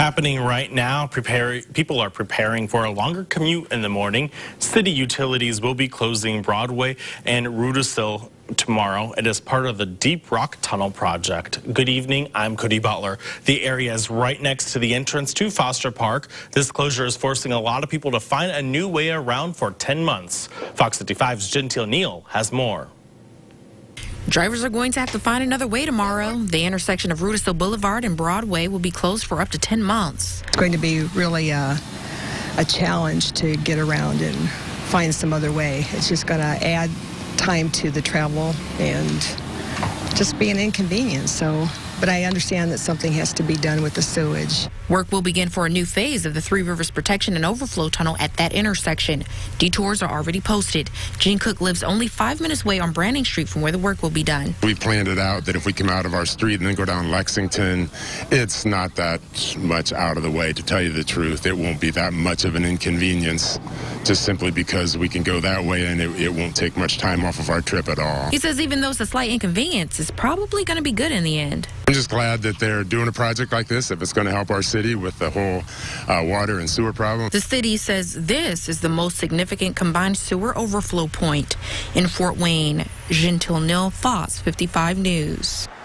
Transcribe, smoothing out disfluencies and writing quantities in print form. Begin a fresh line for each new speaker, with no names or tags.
Happening right now, people are preparing for a longer commute in the morning. City utilities will be closing Broadway and Rudisill tomorrow. It is part of the Deep Rock Tunnel project. Good evening, I'm Cody Butler. The area is right next to the entrance to Foster Park. This closure is forcing a lot of people to find a new way around for 10 months. Fox 55's Gentile Neal has more.
Drivers are going to have to find another way tomorrow. The intersection of Rudisill Boulevard and Broadway will be closed for up to 10 months.
It's going to be really a challenge to get around and find some other way. It's just going to add time to the travel and just be an inconvenience. But I understand that something has to be done with the sewage.
Work will begin for a new phase of the Three Rivers Protection and Overflow Tunnel at that intersection. Detours are already posted. Gene Cook lives only 5 minutes away on Branding Street from where the work will be done.
We planned it out that if we come out of our street and then go down Lexington, it's not that much out of the way. To tell you the truth, it won't be that much of an inconvenience, just simply because we can go that way and it won't take much time off of our trip at all.
He says even though it's a slight inconvenience, it's probably going to be good in the end.
I'm just glad that they're doing a project like this if it's going to help our city with the whole water and sewer problem.
The city says this is the most significant combined sewer overflow point in Fort Wayne. Gentile Neal, Fox 55 News.